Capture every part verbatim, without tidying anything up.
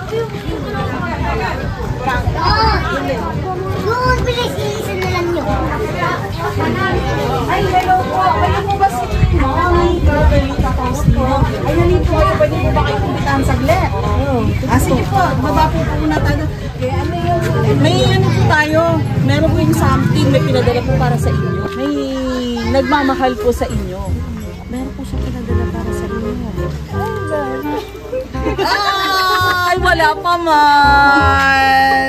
Yun, pinag-iisa na lang yun. Ay, hello po. Kayo po ba si Mami Carmelita Faustino? Ay, nalito kayo. Pwede po ba kayo kumitahan saglit? Ah, sige po. Baba po po na tayo. May ano po tayo. Meron po yung something. May pinadala po para sa inyo. May nagmamahal po sa inyo. Meron po siya pinadala para sa inyo. Ay, wala pa man.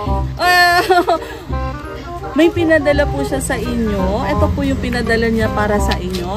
May pinadala po siya sa inyo. Ito po yung pinadala niya para sa inyo.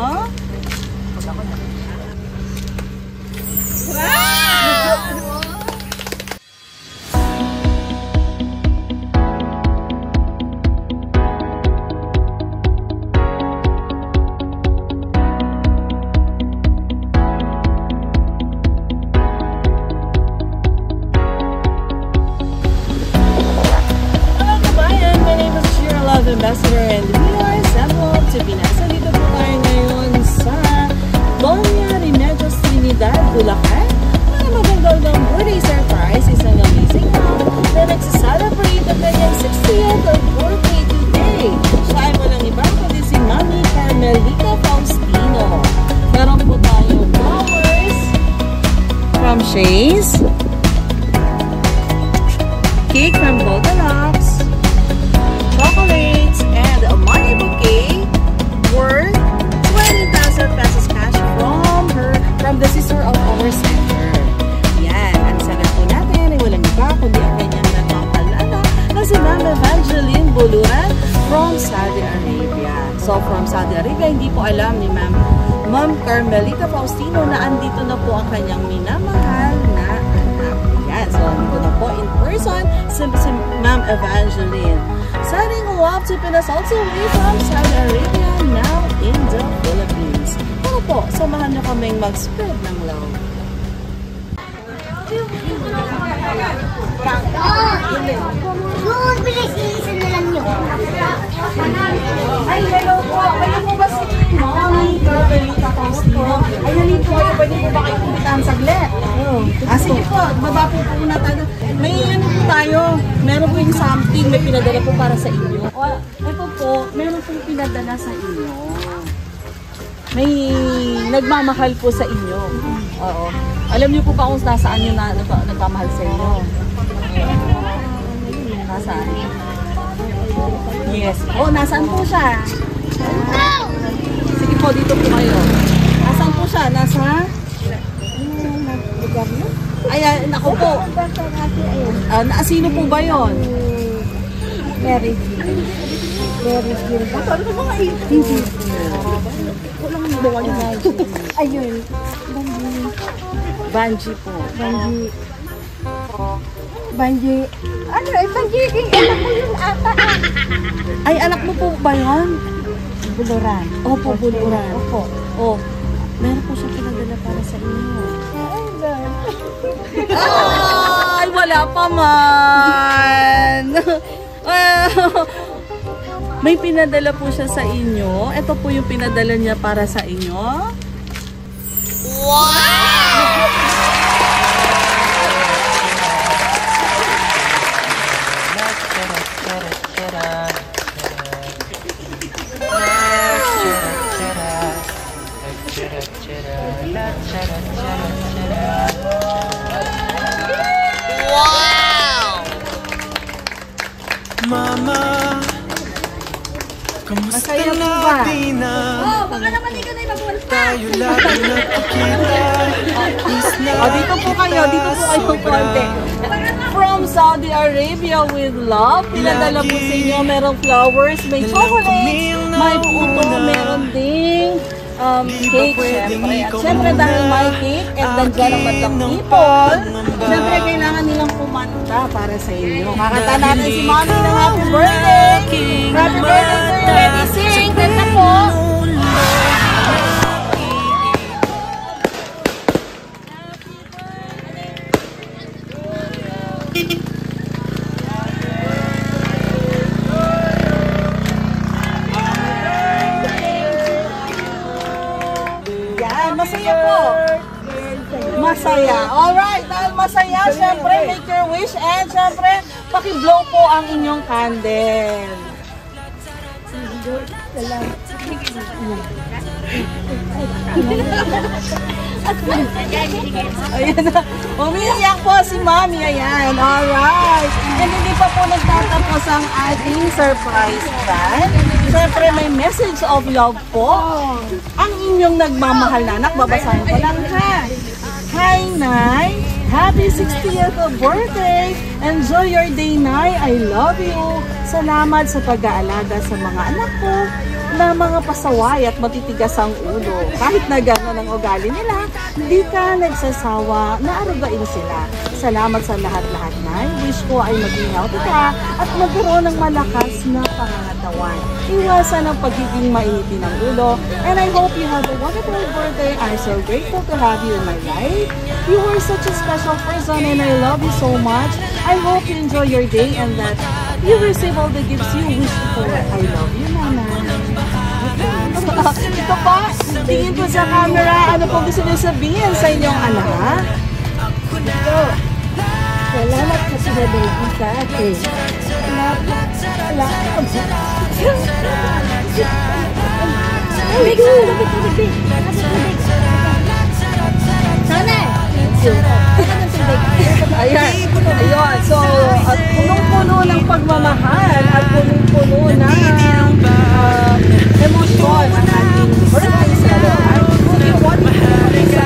Ambassador and we are assembled to be nasa dito po tayo ngayon sa Doña Remedios Trinidad, Bulacan. Mga magandang birthday surprise, isang amazing mom na nagsiselebrate ang kanyang sixtieth birthday today. Siya ay walang iba kundi si Mami Carmelita Faustino. Meron po tayo flowers from Shays, cake from Goldilocks, chocolates, and a money bouquet worth twenty thousand pesos cash from her, from the sister of our center. Yan, ang center po natin ay walang iba kundi ang kanyang nagpapalala na si Ma'am Evangeline Buluran from Saudi Arabia. So from Saudi Arabia, hindi po alam ni Ma'am Ma'am Carmelita Faustino na andito na po ang kanyang minamahal na anak. Yan, so andito na po in person si, si Ma'am Evangeline. Sending love to Pinas also away from Saudi Arabia, now in the Philippines. Ano po, samahan niyo kaming mag-spread ng love. Yun, pinag-iisa na lang yun. Ay, hello po. Kayo po ba si Mami Carmelita Faustino? Ay, nalito kayo. Pwede po ba kayo kumitahan saglit? Ah, sige po. Baba po po na tayo. May ano po tayo. Meron po yung something. May pinadala po para sa inyo. O, ito po. Meron po pinadala sa inyo. May nagmamahal po sa inyo. Oo. Alam niyo po ba kung nasaan yung na, nagmamahal sa inyo? Nasaan? Yes. Oh, nasaan po siya? Ah, sige po, dito po kayo. Nasaan po siya? Nasa? Ayan, naku po. Uh, na, sino po ba yun? Mary Jill. Mary Jill. Ano ba mga hindi? Walang nabawa yung Banji. Ayun. Banji po. Banji. Banji. Ano eh, Banji. Anak mo yun ata. Ay, anak mo po ba yun? Buluran. Opo, Buluran. Opo. Oh, meron po siya pinadala para sa inyo. Ay, wala pa man. May pinadala po siya sa inyo. Ito po yung pinadala niya para sa inyo. Wow! Mama, kamusta Masaya po na ba? Pina? Oh, baka naman ikaw na yung mag-work pa. Tayo lagi nagkikita. O, dito po kayo. Dito po kayo konti. From Saudi Arabia with love. Pinadala po sa inyo. Merong flowers, may chocolates, may puto, meron ding um, cake, syempre. At syempre dahil may cake and nandyan ang matlang people, syempre kailangan nilang kumanta para sa inyo. Kakanta natin si Mommy ng happy birthday! Happy birthday to you! Ready, sing! Kanta po! Yan, masaya po! Masaya. Alright, dahil masaya, syempre, make your wish. And syempre, paki-blow po ang inyong candle. Ayan na. Umiiyak po si Mami. Ayan. Alright. And hindi pa po nagtatapos ang ating surprise plan. Siyempre may message of love po. Ang inyong nagmamahal na anak. Babasahin ko lang ha. Hi, Nay. Happy sixtieth birthday. Enjoy your day, Nay. I love you. Salamat sa pag-aalaga sa mga anak ko na mga pasaway at matitigas ang ulo. Kahit na gano'n ang ugali nila, hindi ka nagsasawa na arugain sila. Salamat sa lahat-lahat, Nay. Wish ko ay maging healthy ka at magkaroon ng malakas na pangangatawan. Iwasan ang pagiging mainitin ng ulo. And I hope you have a wonderful birthday. I'm so grateful to have you in my life. You are such a special person and I love you so much. I hope you enjoy your day and that you receive all the gifts you wish for. I love you, Mama. Ito pa, tingin ko sa camera, ano pong gusto niyo sabihin sa inyong anak? Ito. Salamat sa sinabay sa akin. Salamat. Salamat. Tubig! Tubig! Tubig! Tubig! Sana! Ayan, ayun. So, at punong-puno ng pagmamahal at punong-puno ng uh, emosyon ang ating birthday celebration. Kung you want to sa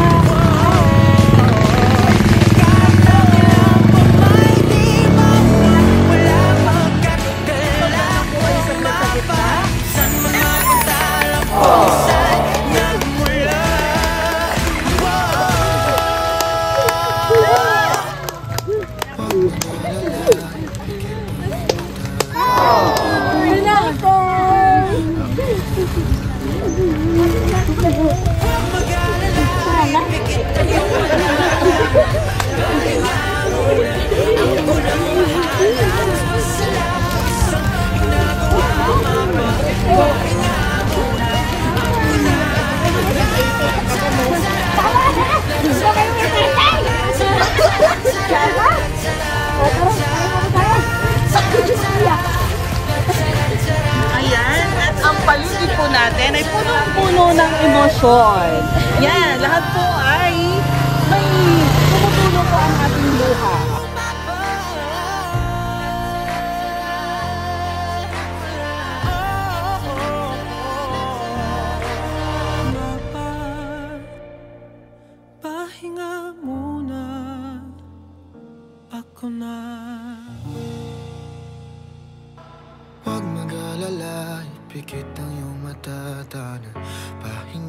ayan, at ang paligid po natin ay punong-puno ng emosyon. Yan, lahat po ay may tumutulo po ang ating luha. Pahinga muna, ako na. Huwag mag-alala, ipikit ang iyong mata, tanan. Pahinga